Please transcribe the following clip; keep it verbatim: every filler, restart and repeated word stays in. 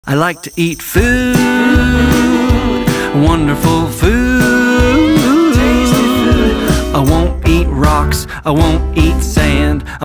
I like to eat food, wonderful food. Tasty food. I won't eat rocks, I won't eat sand.